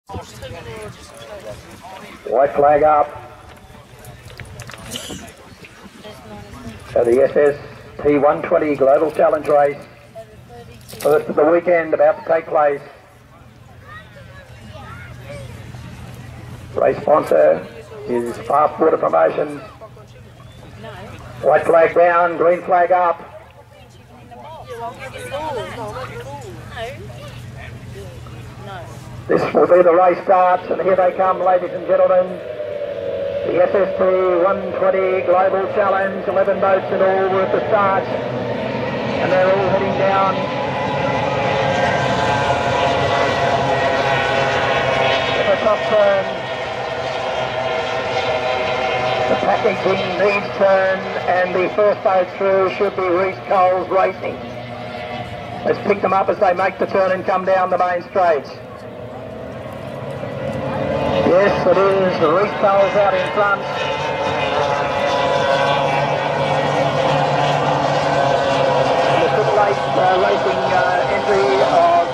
White flag up. So the SST 120 Global Challenge race, first of the weekend, about to take place. Race sponsor is Fastwater Promotions. White flag down, green flag up. This will be the race starts, and here they come, ladies and gentlemen. The SST 120 Global Challenge, 11 boats in all were at the start, and they're all heading down. At the top turn, the packaging needs turn, and the first boat through should be Rhys Coles Racing. Let's pick them up as they make the turn and come down the main straight. Yes, it is. Rhys Coles out in front. The Triple Eight racing entry of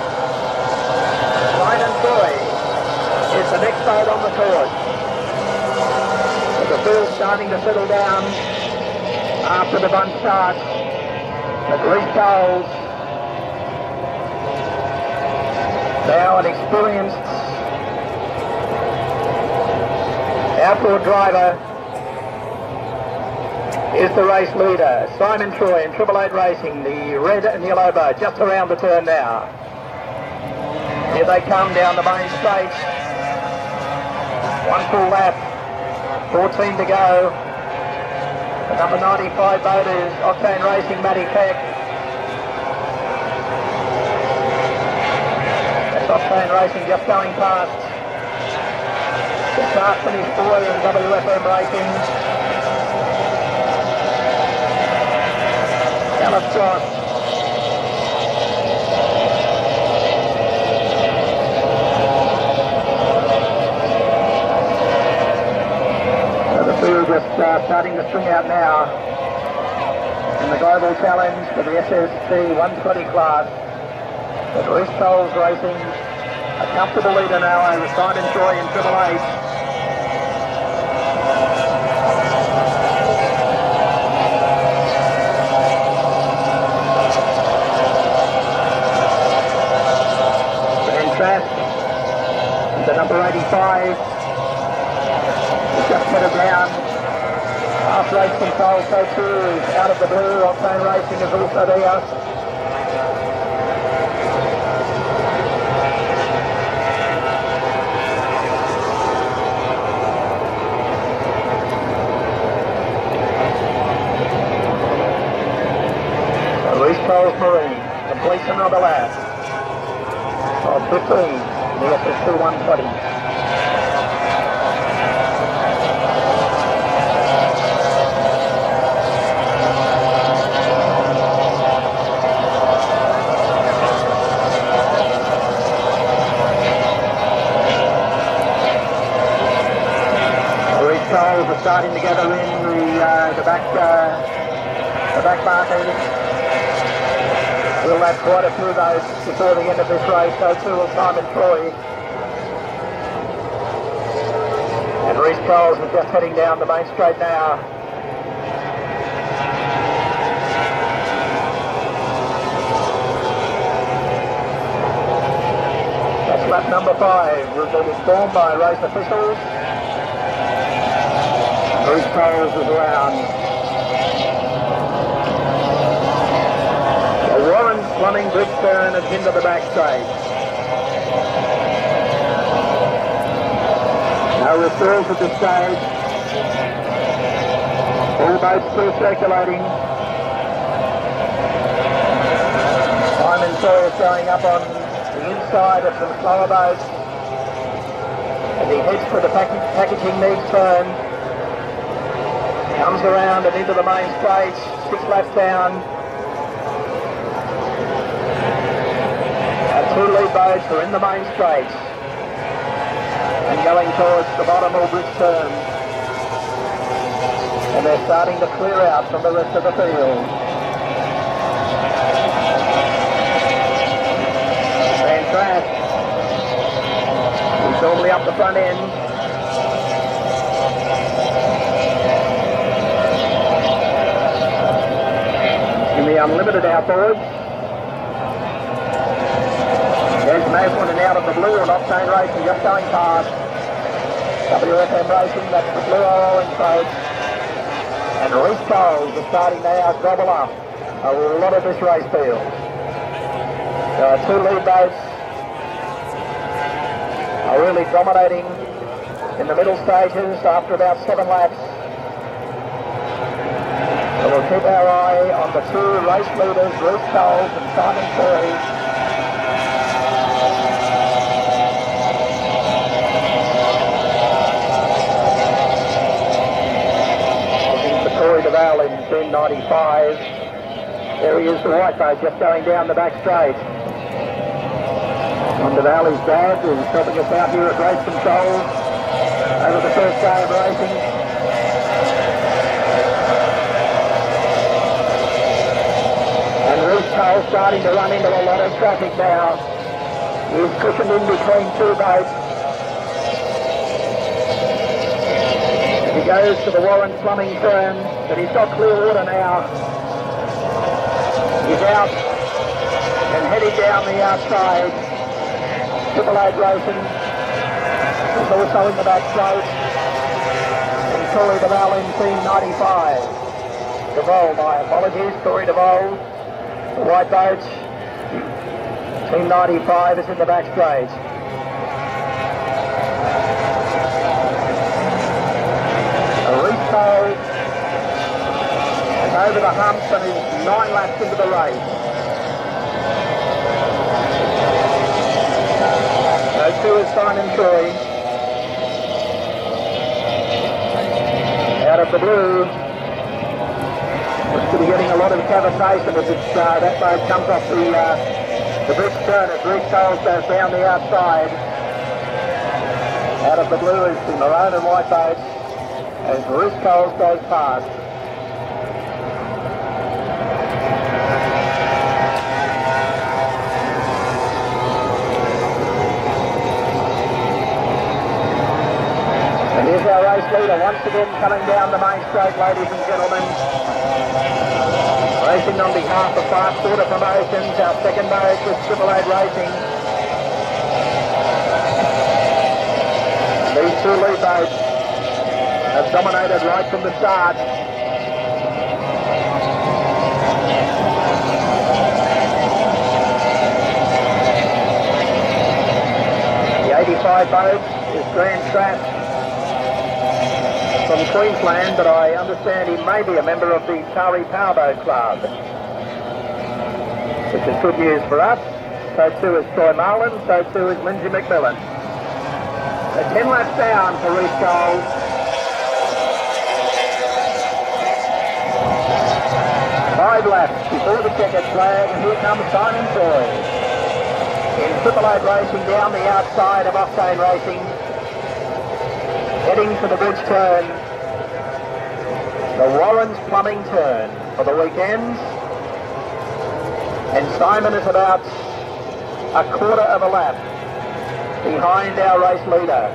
Ryan and Troy is the next boat on the course. The field's starting to settle down after the bunt starts. But Rhys Coles, now an experienced outboard driver, is the race leader. Simon Troy in Triple Eight Racing, the red and yellow boat, just around the turn now. Here they come down the main straight. One full lap, 14 to go. The number 95 boat is Octane Racing, Matty Peck. That's Octane Racing just going past. The start finish boy in WFM Racing. Alice Cross. So the field just starting to string out now in the Global Challenge for the SST 120 class. But Rhys Coles Racing, a comfortable leader now over Simon Troy in Triple Eight. The number 85 is just headed down. Half race control, so too is out of the blue. Octane Racing is also there. Rhys Coles Marine completes another lap of 15. The SST 120. Rhys Coles are starting to gather in the back markers. We'll have quite a few of those before the end of this race, so too will Simon Troy. And Rhys Coles is just heading down the main straight now. That's lap number 5. We've been informed by race officials. Rhys Coles is around. Plumbing bridge turn and into the back straight. No referrals at this stage. All boats still circulating. Simon Troy is going up on the inside of some slower boats. And he heads for the packaging needs turn. Comes around and into the main straight. 6 laps down. Two lead boats are in the main straight and going towards the bottom of bridge turn. And they're starting to clear out from the rest of the field. Van Trask front end. In the unlimited outboards. There's Mason and out of the blue and Octane Racing just going past. WFM Racing, that's the blue or orange boat. And Rhys Coles is starting now to gobble up a lot of this race field. There are two lead boats are really dominating in the middle stages after about 7 laps. So we'll keep our eye on the two race leaders, Rhys Coles and Simon Corey. In 10.95. There he is, the white boat, just going down the back straight. Under Valley's dad is helping us out here at Race Control over the first day of racing. And Rhys Coles starting to run into a lot of traffic now. He's cushioned in between two boats. He goes to the Warren Plumbing turn, but he's got clear water now. He's out and heading down the outside. Triple Eight Racing is also in the back straight. And Corey DeVal in Team 95. DeVal, my apologies, Corey DeVal, the white boat. Team 95 is in the back straight. Over the hump and is 9 laps into the race. Those two is Simon Troy. Out of the blue. Looks to be getting a lot of cavitation as that boat comes off the bridge turn as Rhys Coles goes down the outside. Out of the blue is the maroon and white boat as Rhys Coles goes past. Here's our race leader once again coming down the main straight, ladies and gentlemen. Racing on behalf of Fastwater Promotions, our second boat with Triple Eight Racing. These two lead boats have dominated right from the start. The 85 boat is Grand Strat from Queensland, but I understand he may be a member of the Tari Powerboat Club, which is good news for us. So too is Troy Marlin, so too is Lindsay McMillan. So 10 laps down for Rhys Coles. Five laps before the checkered flag, and here comes Simon Troy in Triple Eight Racing down the outside of Octane Racing. Heading to the bridge turn, the Warren's Plumbing turn for the weekends, and Simon is about a quarter of a lap behind our race leader.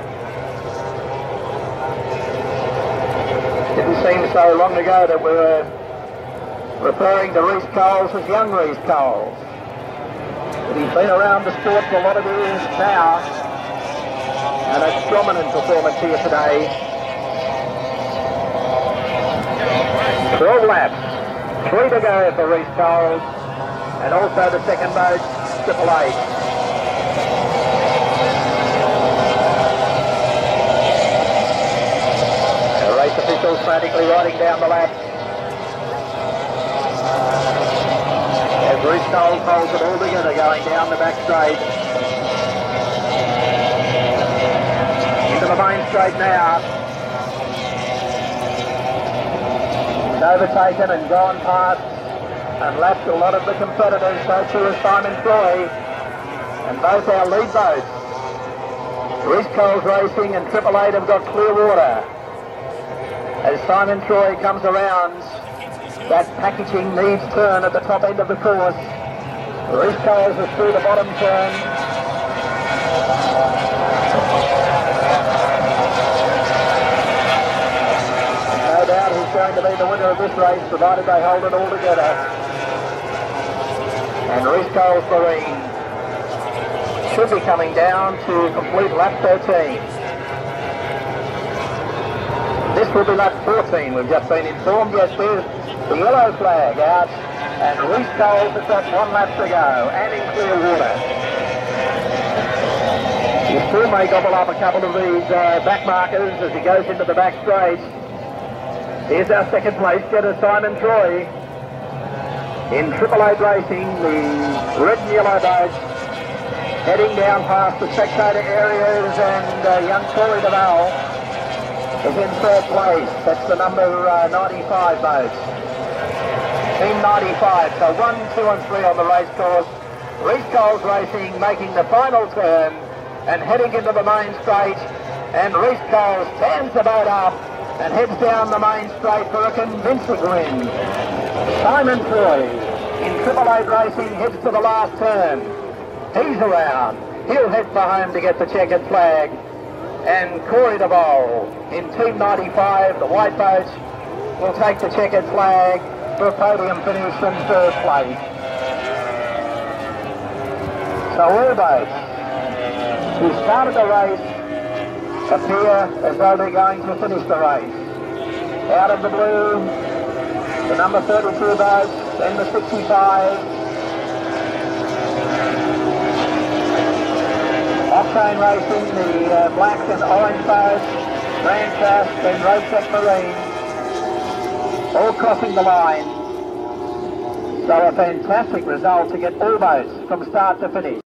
Didn't seem so long ago that we were referring to Rhys Coles as young Rhys Coles, but he's been around the sport for a lot of years now. And a dominant performance here today. 12 laps, 3 to go for Rhys Coles, and also the second boat, Triple Eight. The race officials frantically riding down the lap. As Rhys Coles holds it all together going down the back straight. To the main straight now. He's overtaken and gone past and lapped a lot of the competitors, so too is Simon Troy, and both our lead boats, Rhys Coles Racing and Triple Eight, have got clear water. As Simon Troy comes around that packaging needs turn at the top end of the course, Rhys Coles is through the bottom turn. going to be the winner of this race, provided they hold it all together. And Rhys Coles Marine should be coming down to complete lap 13. This will be lap 14, we've just been informed. Yes, there's the yellow flag out, and Rhys Coles has got 1 lap to go, and in clear water. He still may gobble up a couple of these back markers as he goes into the back straight. Here's our second place getter, Simon Troy. In Triple Eight Racing, the red and yellow boat, heading down past the spectator areas, and young Corey DeVal is in third place. That's the number 95 boat. Team 95, so 1, 2 and 3 on the race course. Rhys Coles Racing making the final turn and heading into the main straight, and Rhys Coles stands the boat up and heads down the main straight for a convincing win. Simon Troy in Triple Eight Racing heads to the last turn. He's around. He'll head for home to get the checkered flag. And Corey DeVal in Team 95, the white boat, will take the checkered flag for a podium finish in third place. So all boats who started the race appear as though they're going to finish the race. Out of the blue, the number 32 boat, then the 65. Octane Racing, the black and orange boat, Grand Trust and Rhys Marine, all crossing the line. So a fantastic result to get all boats from start to finish.